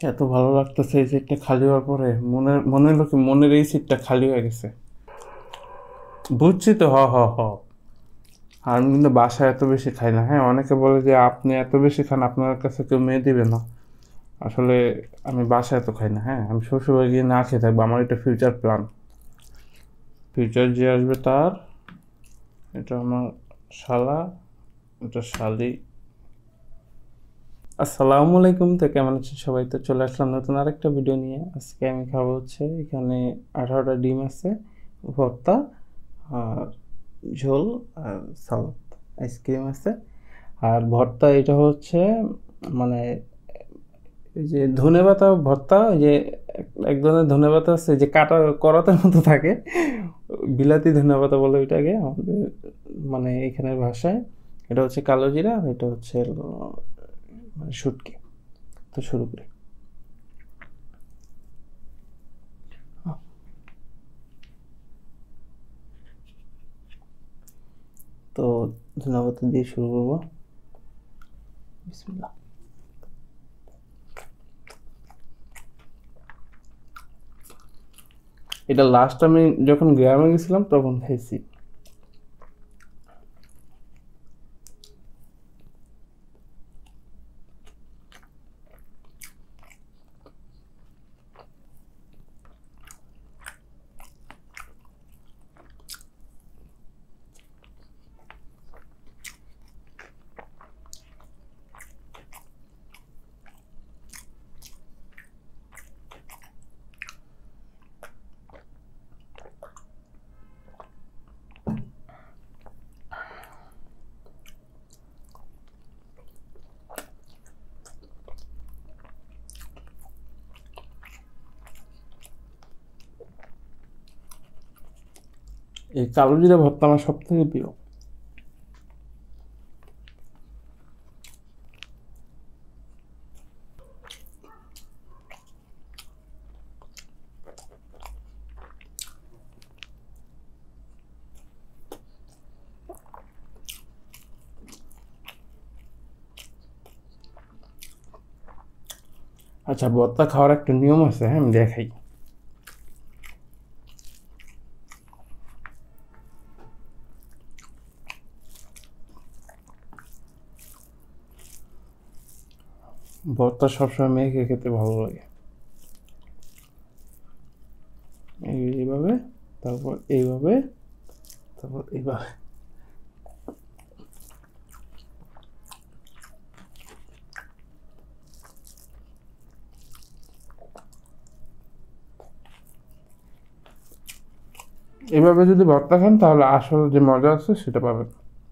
এত ভালো লাগতেছে এই সিটটা খালি হওয়ার পরে মনে হলো কি মনের এই সিটটা খালি হয়ে গেছে। বুঝছি তো, হ হ হ। আমি কিন্তু বাসায় এত বেশি খাই না। হ্যাঁ, অনেকে বলে যে আপনি এত বেশি খান আপনার কাছে কেউ মেয়ে দিবে না। আসলে আমি বাসায় এত খাই না। হ্যাঁ, আমি শ্বশুরবাড়ি গিয়ে না খেয়ে থাকবো, আমার এটা ফিউচার প্ল্যান। ফিউচার যে আসবে তার, এটা আমার শালা, এটা শালি। আসসালামু আলাইকুম। তো কেমন আছেন সবাই? তো চলে আসলাম নতুন আরেকটা ভিডিও নিয়ে। আজকে আমি খাবো হচ্ছে, এখানে 18টা ডিম আছে, ভর্তা আর ঝোল আর সালাদ, আইসক্রিম আছে। আর ভর্তা এটা হচ্ছে মানে এই যে ধনেপাতা ভর্তা, ওই যে এক ধরনের ধনেপাতা আছে যে কাটা করাতের মতো থাকে, বিলাতি ধনেপাতা বলে ওইটাকে আমাদের মানে এখানের ভাষায়। এটা হচ্ছে কালো জিরা, আর এটা হচ্ছে মানে শুটকি। তো শুরু করি। তো ধনেপাতা দিয়ে শুরু করবো। বিসমিল্লাহ। এটা লাস্ট আমি যখন গ্রামে গেছিলাম তখন খাইছি। এই কালো জিরা ভর্তা আমার সব থেকে প্রিয়। আচ্ছা, ভর্তা খাওয়ার একটা নিয়ম আছে, হ্যাঁ আমি দেখাই। ভর্তা সবসময় মেখে খেতে ভালো লাগে। এইভাবে, তারপর এইভাবে, তারপর এইভাবে। এভাবে যদি ভর্তা খান তাহলে আসল যে মজা আছে সেটা পাবেন।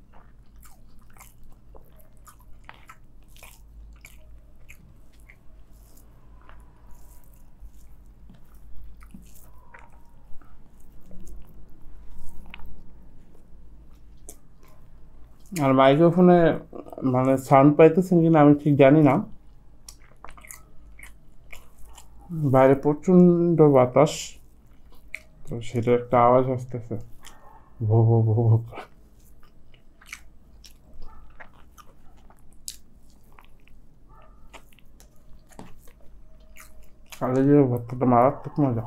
আর মাইক্রোফোনে মানে সাউন্ড পাইতেছেন কিনা আমি ঠিক জানি না। বাইরে প্রচণ্ড বাতাস, তো সেটা একটা আওয়াজ আসতেছে, ভো ভো ভো ভো করে। কালো জিরা ভর্তাটা মারাত্মক মজা।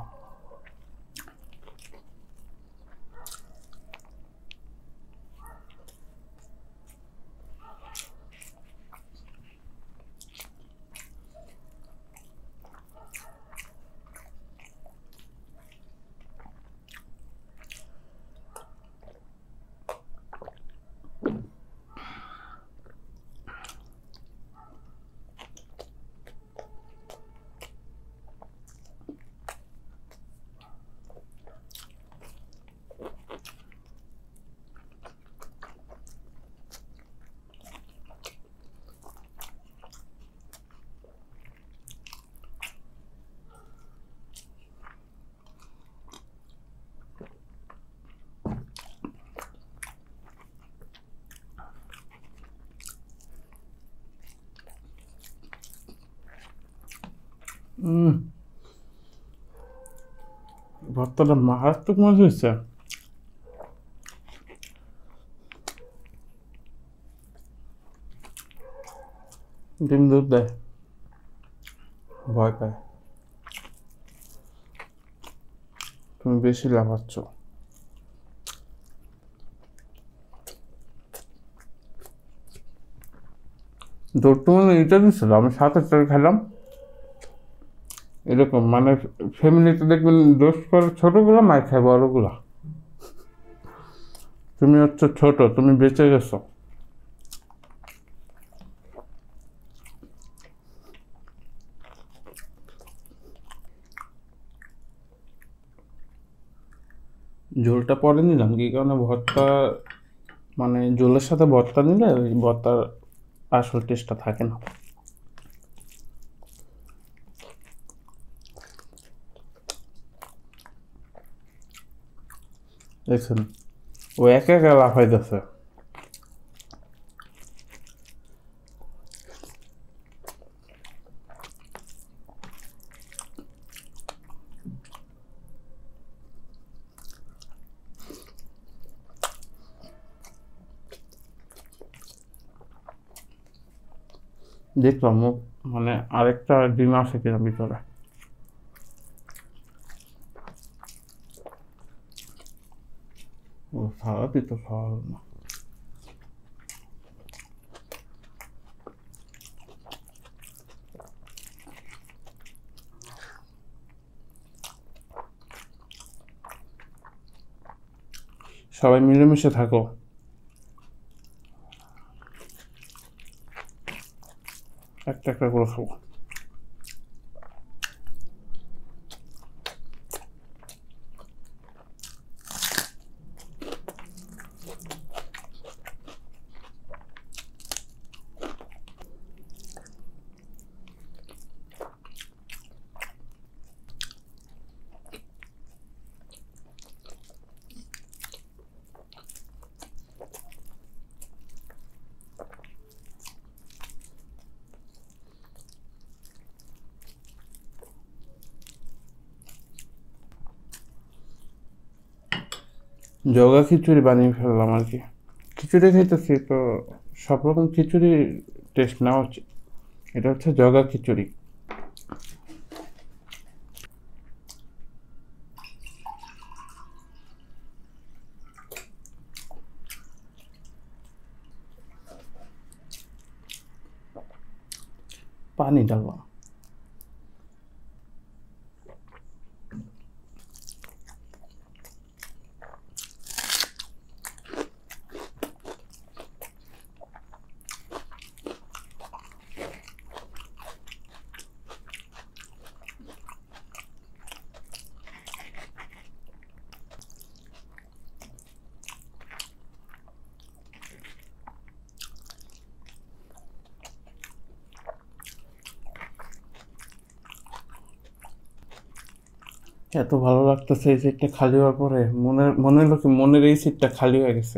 ভর্তাটা মারাত্মক মজা হয়েছে। ডিম দুধ দেয়। ভয় পায়। তুমি বেশি লাফাচ্ছ। দৌড়তে মানে এটা দিচ্ছিল, আমি 7-8 খেলাম এরকম। মানে ফ্যামিলিতে দেখবেন দোষ করে ছোটগুলো, মার খায় বড়গুলা। তুমি হচ্ছে ছোট, তুমি বেঁচে গেছো। ঝোলটা পরে নিলাম কি কারণে, ভর্তা মানে ঝোলের সাথে ভর্তা নিলে ওই ভর্তার আসল টেস্টটা থাকে না। দেখছেন ও একা একা লাফাইতেছে। দেখলাম মানে আরেকটা ডিম আছে কিনা ভিতরে। ও সারাটি তো খাওয়া হলো না। সবাই মিলেমিশে থাকো। একটা একটা করে খাবো। জগা খিচুড়ি বানিয়ে ফেললাম আর কি। খিচুড়ি খাইতেছি তো সব রকম খিচুড়ি টেস্ট নেওয়া উচিত। এটা হচ্ছে জগা খিচুড়ি। পানি ডাললাম। এত ভালো লাগতেছে এই সিটটা খালি হওয়ার পরে, মনে হলো কি মনের এই সিটটা খালি হয়ে গেছে।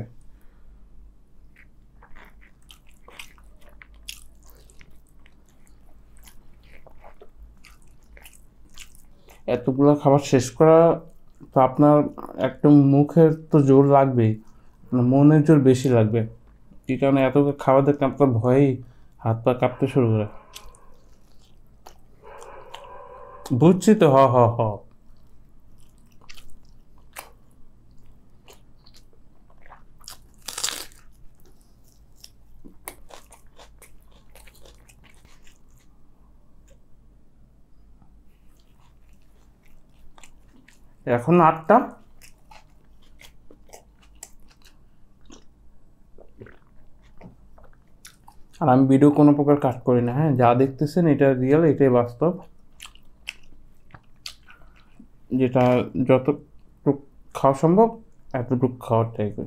এতগুলো খাবার শেষ করা তো আপনার একটা মুখের তো জোর লাগবেই, আপনার মনের জোর বেশি লাগবে। এই কারণে এত খাবার দেখতে আপনার ভয়েই হাত পা কাঁপতে শুরু করে। বুঝছি তো, হ হ হ। এখন 8টা। আর আমি ভিডিও কোনো প্রকার কাট করি না, হ্যাঁ যা দেখতেছেন এটা রিয়েল, এটাই বাস্তব। যেটা যতটুক খাওয়া সম্ভব এতটুক খাওয়ার ট্রাই করি।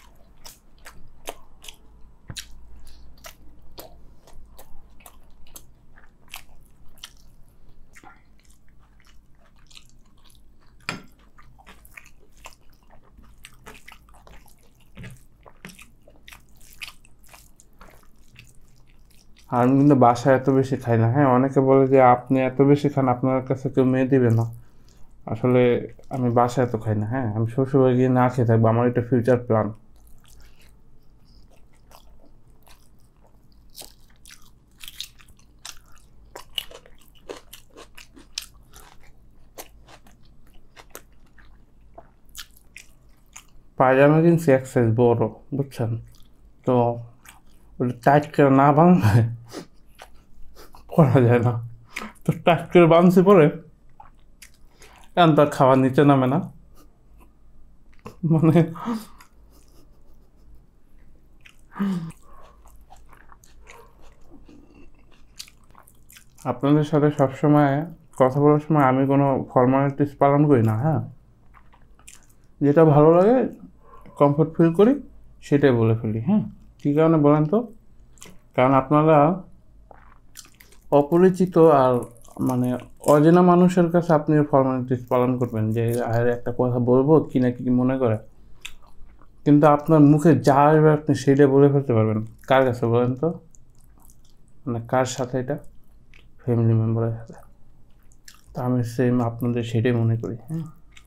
আর আমি কিন্তু বাসায় এত বেশি খাই না, হ্যাঁ অনেকে বলে যে আপনি এত বেশি খান আপনার কাছে কেউ মেয়ে দিবে না। আসলে আমি বাসায় এত খাই না, হ্যাঁ আমি শ্বশুরবাড়ি গিয়ে না খেয়ে থাকবো, আমার এটা ফিউচার প্ল্যান। পায়জামা কিনছি এক সাইজ বড়, বুঝছেন? তো ওটা টাইট করে না বাঁধলে পরা যায় না। তো টাইট করে বাঁধছি পরে এখন তার খাবার নিচে নামে না, মানে আপনাদের সাথে সবসময় কথা বলার সময় আমি কোনো ফর্মালিটিস পালন করি না। হ্যাঁ, যেটা ভালো লাগে, কমফোর্ট ফিল করি, সেটাই বলে ফেলি। হ্যাঁ, কী কারণে বলেন তো? কারণ আপনারা অপরিচিত আর মানে অচেনা মানুষের কাছে আপনি ফর্মালিটিস পালন করবেন যে আর একটা কথা বলবো কি না কি মনে করে, কিন্তু আপনার মুখে যা আসবে আপনি সেটাই বলে ফেলতে পারবেন। কার কাছে বলেন তো? মানে কার সাথে? এটা ফ্যামিলি মেম্বারের সাথে। তা আমি সেম আপনাদের সেটাই মনে করি। হ্যাঁ,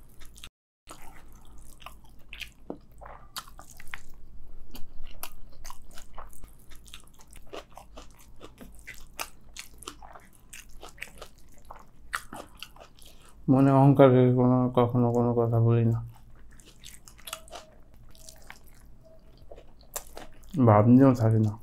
মনে অহংকার কখনো কোনো কথা বলি না, ভাব নিয়েও থাকি না।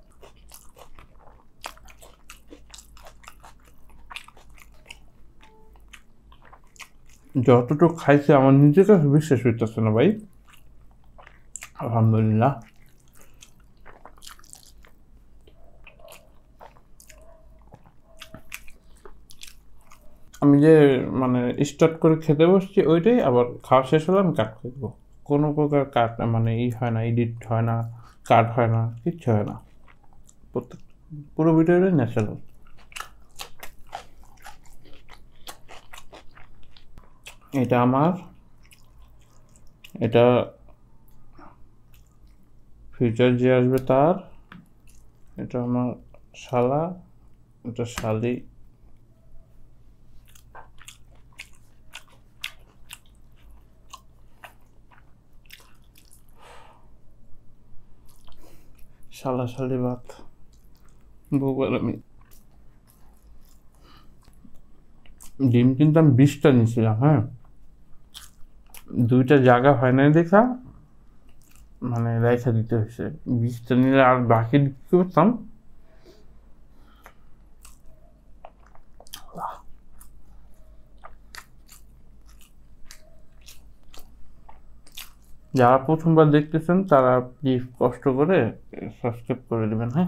যতটুকু খাইছি আমার নিজের কাছে বিশ্বাস হইতেছে না ভাই। আলহামদুলিল্লাহ। আমি যে মানে স্টার্ট করে খেতে বসছি ওইটাই, আবার খাওয়া শেষ হলে আমি কাট করে দেবো। কোনো প্রকার কাট মানে হয় না, এডিট হয় না, কাট হয় না, কিচ্ছু হয় না। প্রত্যেক পুরো ভিডিওটাই ন্যাচারাল। এটা আমার, এটা ফিউচার যে আসবে তার, এটা আমার শালা, এটা শালি। শালা শালি ভাত বউবার আমি ডিম কিন্তু আমি 20টা নিয়েছিলাম। হ্যাঁ, 2টা জায়গা হয় নাই দেখা মানে রেখে দিতে হয়েছে। 20টা নিলে আর বাকি দিতে করতাম। যারা প্রথমবার দেখতেছেন তারা প্লিজ কষ্ট করে সাবস্ক্রাইব করে দেবেন। হ্যাঁ,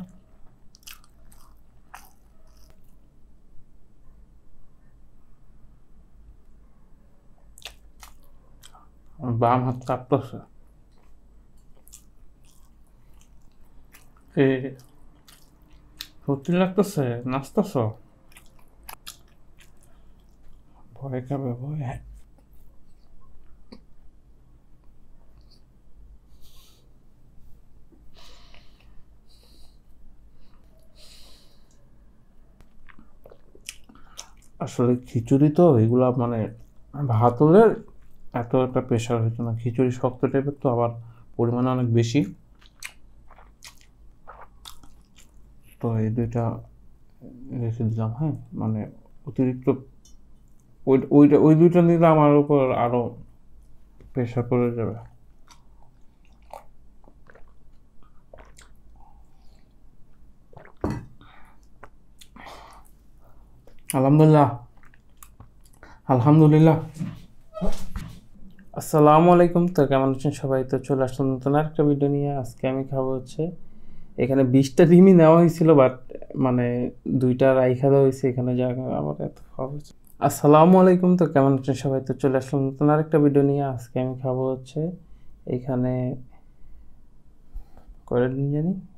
বাম হাত কাঁপতেছে। সত্যি লাগতেছে? নাচতেছ? ভয় খাবে ভয়। আসলে খিচুড়ি তো এগুলা মানে ভাত হলে এত একটা প্রেশার হতো না, খিচুড়ি শক্ত টাইপের তো, আবার পরিমাণে অনেক বেশি। তো এই দুইটা রেখে দিলাম। হ্যাঁ, মানে অতিরিক্ত ওই দুইটা নিলে আমার উপর আরো প্রেশার পড়ে যাবে। আলহামদুলিল্লাহ, আলহামদুলিল্লাহ। আসসালামু আলাইকুম। তো কেমন আছেন সবাই? তো চলে আসলাম নতুন আরেকটা ভিডিও নিয়ে। আজকে আমি খাবো হচ্ছে, এখানে 20টা ডিমই নেওয়া হয়েছিল, বাট মানে 2টা রাইখা দেওয়া হয়েছে এখানে, জায়গা আমার এত খাওয়া হচ্ছে। আসসালামু আলাইকুম। তো কেমন আছেন সবাই? তো চলে আসলাম নতুন আরেকটা ভিডিও নিয়ে। আজকে আমি খাবো হচ্ছে এখানে কয়টা ডিম জানি